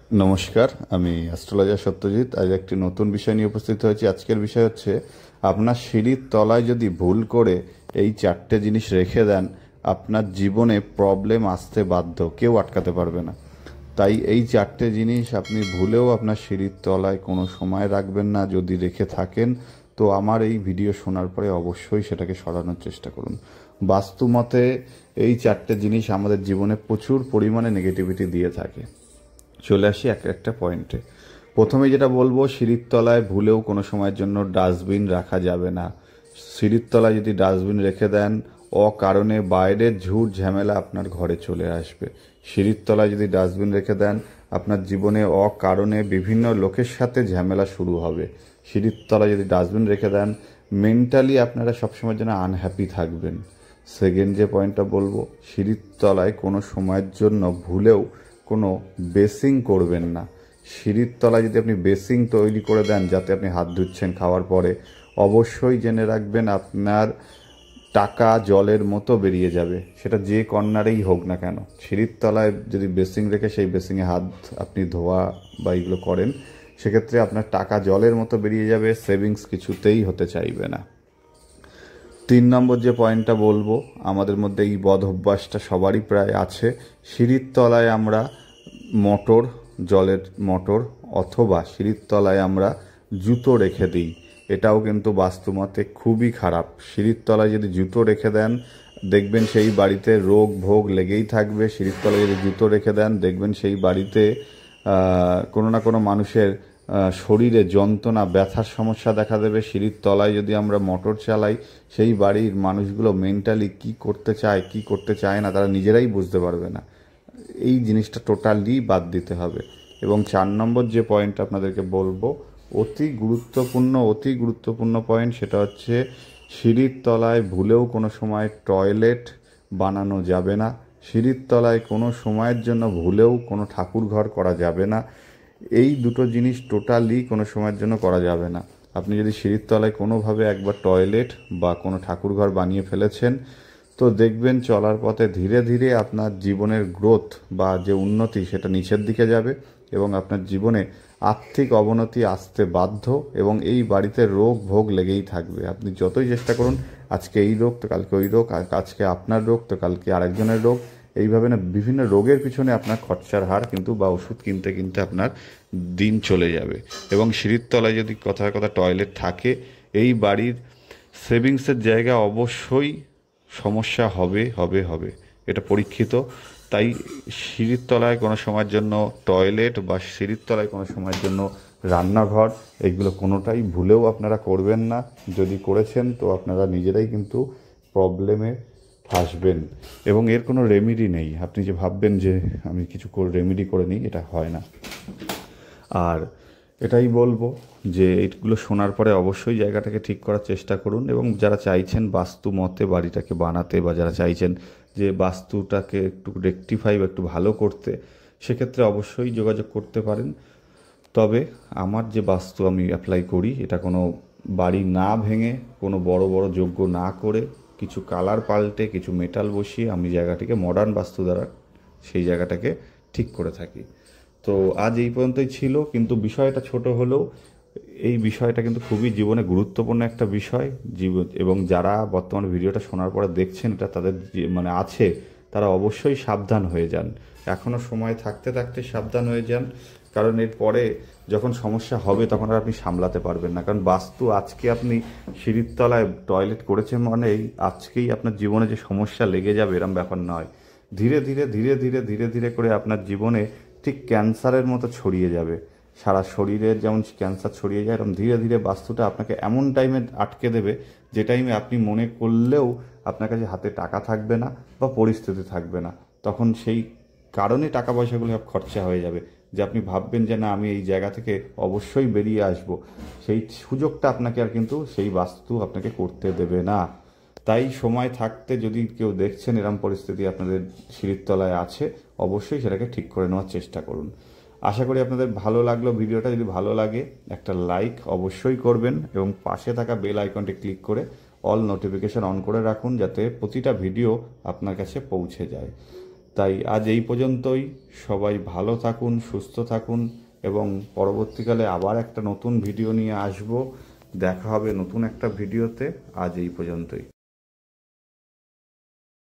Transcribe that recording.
নমস্কার, আমি অ্যাস্ট্রোলজার সত্যজিৎ। আজ একটি নতুন বিষয় নিয়ে উপস্থিত হয়েছি। আজকের বিষয় হচ্ছে, আপনার সিঁড়ির তলায় যদি ভুল করে এই চারটে জিনিস রেখে দেন, আপনার জীবনে প্রবলেম আসতে বাধ্য, কেউ আটকাতে পারবে না। তাই এই চারটে জিনিস আপনি ভুলেও আপনার সিঁড়ির তলায় কোনো সময় রাখবেন না। যদি রেখে থাকেন তো আমার এই ভিডিও শোনার পরে অবশ্যই সেটাকে সরানোর চেষ্টা করুন। বাস্তুমতে এই চারটে জিনিস আমাদের জীবনে প্রচুর পরিমাণে নেগেটিভিটি দিয়ে থাকে। চলে আসি এক একটা পয়েন্টে। প্রথমে যেটা বলবো, সিঁড়ির তলায় ভুলেও কোনো সময়ের জন্য ডাস্টবিন রাখা যাবে না। সিঁড়ির তলায় যদি ডাস্টবিন রেখে দেন, অকারণে বাইরের ঝুট ঝামেলা আপনার ঘরে চলে আসবে। সিঁড়ির তলায় যদি ডাস্টবিন রেখে দেন, আপনার জীবনে অকারণে বিভিন্ন লোকের সাথে ঝামেলা শুরু হবে। সিঁড়ির তলায় যদি ডাস্টবিন রেখে দেন, মেন্টালি আপনারা সবসময় যেন আনহ্যাপি থাকবেন। সেকেন্ড যে পয়েন্টটা বলবো, সিঁড়ির তলায় কোনো সময়ের জন্য ভুলেও কোনো বেসিং করবেন না। সিঁড়ির তলায় যদি আপনি বেসিং তৈরি করে দেন, যাতে আপনি হাত ধুচ্ছেন খাওয়ার পরে, অবশ্যই জেনে রাখবেন আপনার টাকা জলের মতো বেরিয়ে যাবে। সেটা যে কর্নারেই হোক না কেন, সিঁড়ির তলায় যদি বেসিং রেখে সেই বেসিংয়ে হাত আপনি ধোয়া বা এগুলো করেন, সেক্ষেত্রে আপনার টাকা জলের মতো বেরিয়ে যাবে, সেভিংস কিছুতেই হতে চাইবে না। 3 নম্বর যে পয়েন্টটা বলবো, আমাদের মধ্যে এই বদ অভ্যাসটা সবারই প্রায় আছে। সিঁড়ির তলায় আমরা মোটর, জলের মোটর অথবা সিঁড়ির তলায় আমরা জুতো রেখে দিই। এটাও কিন্তু বাস্তুমতে খুবই খারাপ। সিঁড়ির তলায় যদি জুতো রেখে দেন, দেখবেন সেই বাড়িতে রোগ ভোগ লেগেই থাকবে। সিঁড়ির তলায় যদি জুতো রেখে দেন, দেখবেন সেই বাড়িতে কোনো না কোনো মানুষের শরীরে যন্ত্রণা, ব্যথার সমস্যা দেখা দেবে। সিঁড়ির তলায় যদি আমরা মোটর চালাই, সেই বাড়ির মানুষগুলো মেন্টালি কি করতে চায় কি করতে চায় না তারা নিজেরাই বুঝতে পারবে না। এই জিনিসটা টোটালি বাদ দিতে হবে। এবং 4 নম্বর যে পয়েন্ট আপনাদেরকে বলবো, অতি গুরুত্বপূর্ণ পয়েন্ট, সেটা হচ্ছে সিঁড়ির তলায় ভুলেও কোনো সময় টয়লেট বানানো যাবে না। সিঁড়ির তলায় কোনো সময়ের জন্য ভুলেও কোনো ঠাকুর ঘর করা যাবে না। এই দুটো জিনিস টোটালি কোনো সময়ের জন্য করা যাবে না। আপনি যদি সিঁড়ির তলায় কোনোভাবে একবার টয়লেট বা কোনো ঠাকুর ঘর বানিয়ে ফেলেছেন, তো দেখবেন চলার পথে ধীরে ধীরে আপনার জীবনের গ্রোথ বা যে উন্নতি, সেটা নিচের দিকে যাবে এবং আপনার জীবনে আর্থিক অবনতি আসতে বাধ্য। এবং এই বাড়িতে রোগ ভোগ লেগেই থাকবে। আপনি যতই চেষ্টা করুন, আজকে এই রোগ তো কালকে ওই রোগ, আজকে আপনার রোগ তো কালকে আরেকজনের রোগ, এইভাবে না বিভিন্ন রোগের পিছনে আপনার খরচার হার কিন্তু বা ওষুধ কিনতে কিনতে আপনার দিন চলে যাবে। এবং সিঁড়ির তলায় যদি কথার কথা টয়লেট থাকে, এই বাড়ির সেভিংসের জায়গা অবশ্যই সমস্যা হবে হবে হবে, এটা পরীক্ষিত। তাই সিঁড়ির তলায় কোনো সময়ের জন্য টয়লেট বা সিঁড়ির তলায় কোনো সময়ের জন্য রান্নাঘর, এগুলো কোনোটাই ভুলেও আপনারা করবেন না। যদি করেছেন তো আপনারা নিজেরাই কিন্তু প্রবলেমে ফাঁসবেন। এবং এর কোনো রেমেডি নেই। আপনি যে ভাববেন যে আমি কিছু রেমেডি করে নিই, এটা হয় না। আর এটাই বলবো যে এইগুলো শোনার পরে অবশ্যই জায়গাটাকে ঠিক করার চেষ্টা করুন। এবং যারা চাইছেন বাস্তু মতে বাড়িটাকে বানাতে, বা যারা চাইছেন যে বাস্তুটাকে একটু রেকটিফাই বা একটু ভালো করতে, সেক্ষেত্রে অবশ্যই যোগাযোগ করতে পারেন। তবে আমার যে বাস্তু আমি অ্যাপ্লাই করি, এটা কোনো বাড়ি না ভেঙে, কোনো বড় বড় যজ্ঞ না করে, কিছু কালার পাল্টে, কিছু মেটাল বসিয়ে আমি জায়গাটিকে মডার্ন বাস্তু দ্বারা সেই জায়গাটাকে ঠিক করে থাকি। তো আজ এই পর্যন্তই ছিল, কিন্তু বিষয়টা ছোট হলেও এই বিষয়টা কিন্তু খুবই জীবনে গুরুত্বপূর্ণ একটা বিষয়। এবং যারা বর্তমানে ভিডিওটা শোনার পরে দেখছেন, এটা তাদের মানে আছে, তারা অবশ্যই সাবধান হয়ে যান। এখনও সময় থাকতে থাকতে সাবধান হয়ে যান। কারণ এর পরে যখন সমস্যা হবে, তখন আর আপনি সামলাতে পারবেন না। কারণ বাস্তু আজকে আপনি সিঁড়ির তলায় টয়লেট করেছেন মানে আজকেই আপনার জীবনে যে সমস্যা লেগে যাবে, এরম ব্যাপার নয়। ধীরে ধীরে ধীরে ধীরে ধীরে ধীরে করে আপনার জীবনে ঠিক ক্যান্সারের মতো ছড়িয়ে যাবে। সারা শরীরের যেমন ক্যান্সার ছড়িয়ে যায়, এরকম ধীরে ধীরে বাস্তুটা আপনাকে এমন টাইমে আটকে দেবে, যে টাইমে আপনি মনে করলেও আপনার কাছে হাতে টাকা থাকবে না বা পরিস্থিতি থাকবে না। তখন সেই কারণে টাকা পয়সাগুলো সব খরচা হয়ে যাবে, যে আপনি ভাববেন যে না, আমি এই জায়গা থেকে অবশ্যই বেরিয়ে আসব। সেই সুযোগটা আপনাকে আর কিন্তু সেই বাস্তু আপনাকে করতে দেবে না। তাই সময় থাকতে, যদি কেউ দেখছেন এরম পরিস্থিতি আপনাদের সিঁড়ির তলায় আছে, অবশ্যই সেটাকে ঠিক করে নেওয়ার চেষ্টা করুন। আশা করি আপনাদের ভালো লাগলো ভিডিওটা। যদি ভালো লাগে, একটা লাইক অবশ্যই করবেন এবং পাশে থাকা বেল আইকনটি ক্লিক করে অল নোটিফিকেশন অন করে রাখুন, যাতে প্রতিটা ভিডিও আপনার কাছে পৌঁছে যায়। তাই আজ এই পর্যন্তই। সবাই ভালো থাকুন, সুস্থ থাকুন এবং পরবর্তীকালে আবার একটা নতুন ভিডিও নিয়ে আসব। দেখা হবে নতুন একটা ভিডিওতে। আজ এই পর্যন্তই।